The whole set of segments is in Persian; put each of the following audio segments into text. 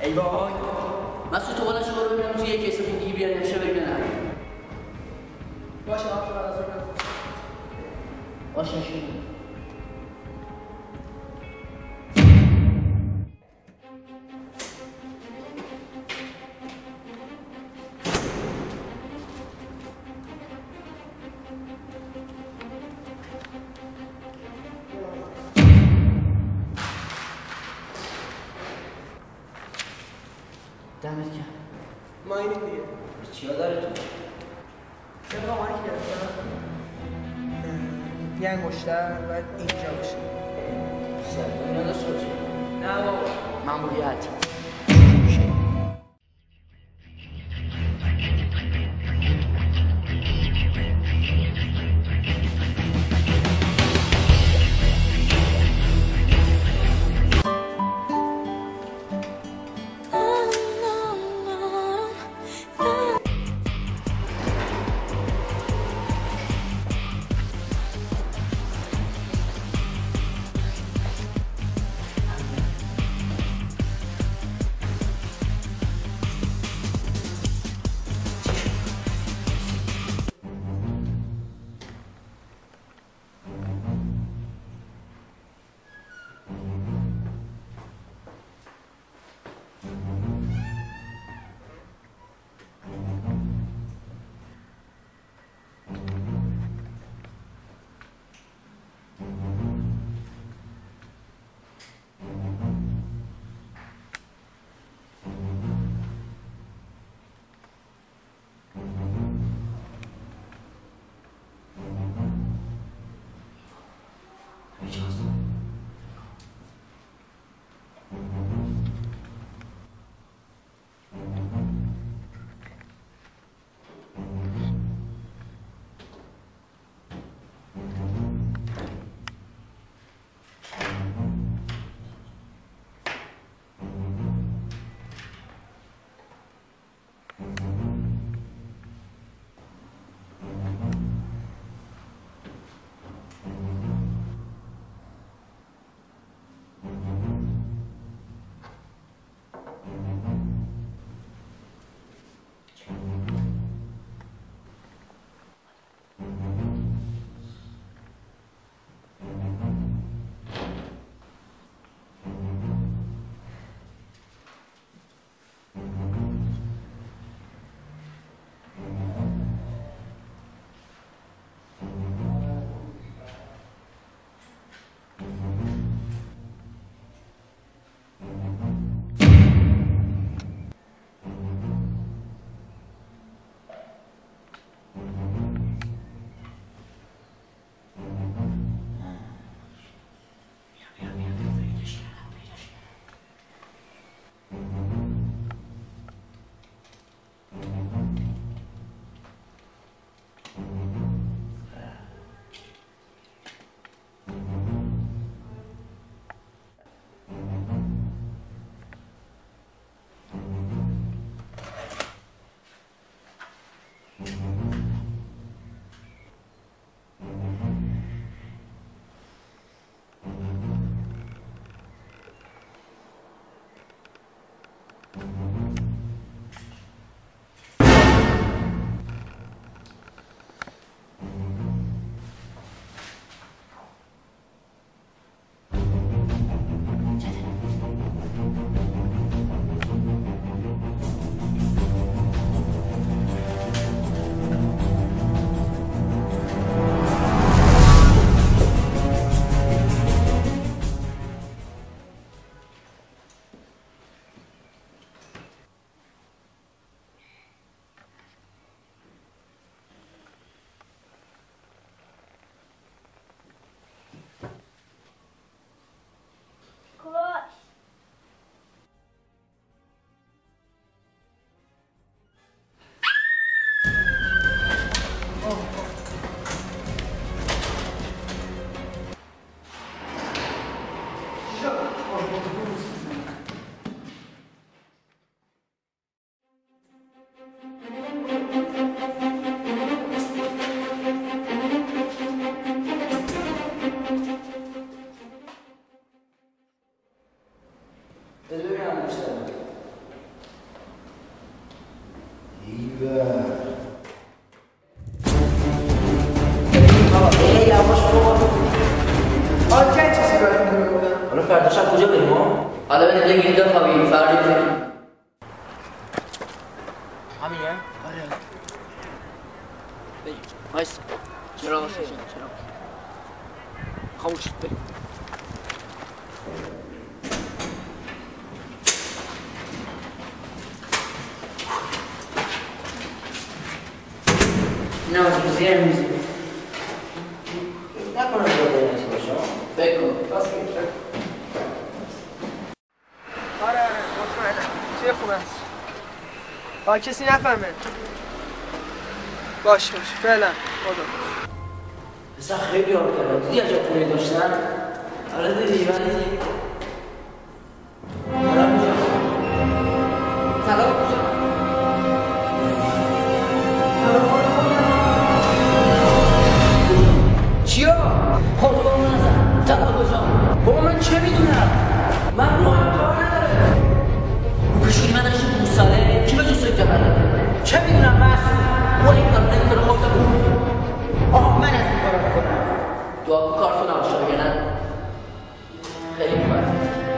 ای وای مسعود تو بالا شما رو ببینم توی یک کیس دیگه بیاریم چه ببینم باشه وقت بعد از اون باشه شروع دمت گرم. ما اینیم دیگه. چیا داره تو؟ چرا ما اینی گرفتم؟ یه انگشتر باید اینجا باشه. سردون نداشته باشه؟ نه بابا. ماموریت. بگید بخوابید فردا فکر همینه؟ آره بریم وایسا چرا روشن چرا خاموش شد بریم نه زیر میزی نکنم بوده نیست باشم فکر کن راست میگی آره مطمئنم چه خوب است کسی نفهمه باش فعلا خدا بسا خیلی آب کردم دیدی عجب خونه داشتن آره دیدی ولی آره کجا طلا کجا چیا؟ خود با من نزن طلا کجا؟ بابا من چه میدونم؟ من رو هم کار نداره کشوری من داشتم 2 ساله کی به جسوی جبره؟ چه میدونم مسئول؟ ولی این کار نمیتونه خود بکنم آه من از این کار بکنم دعا کن کارتون نباشه بگه نه خیلی باید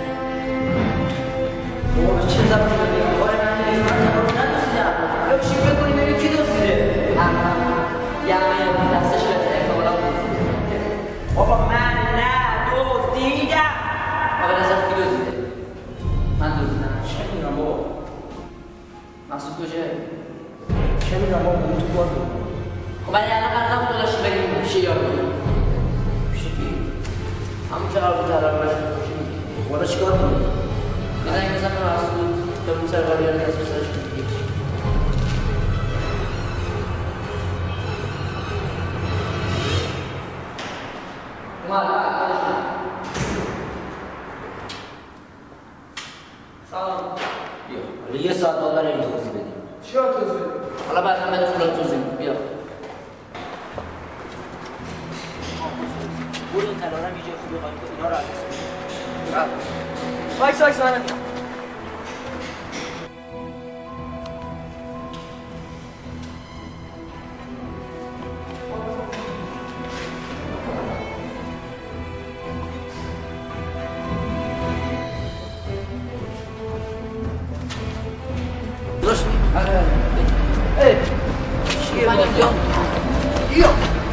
بابا چه زبانی بگیم کار من نیست من زبانی ندوستیدم یا چی فکر کنی ببین کی دوستیده یعنی دستش بهتره احتمالا دوستیده بابا من ندوستیدم بابا نظر کی دوستیده من دوستیدم چه میدونم بابا محسوب کجه چه میدونم بابا اون تو باز خب ولی الان قرار نبود داشتیم بریم پیش یارو پیش کی؟ همون که قرار بود طلا رو باشیم والا چیکار کنیم؟ یه زنگ بزن به محسود به اون سرکاری یارو از پسرش کنیم سلام بیا حالا یه ساعت باید برای این توضیح بدیم چرا توضیح بدیم؟ حالا بعد هم بده فلان توضیح بیا برو این طلا رو هم یه جای خوبی قایم کن اینا رو عوض وایس منم درست چیه باید یا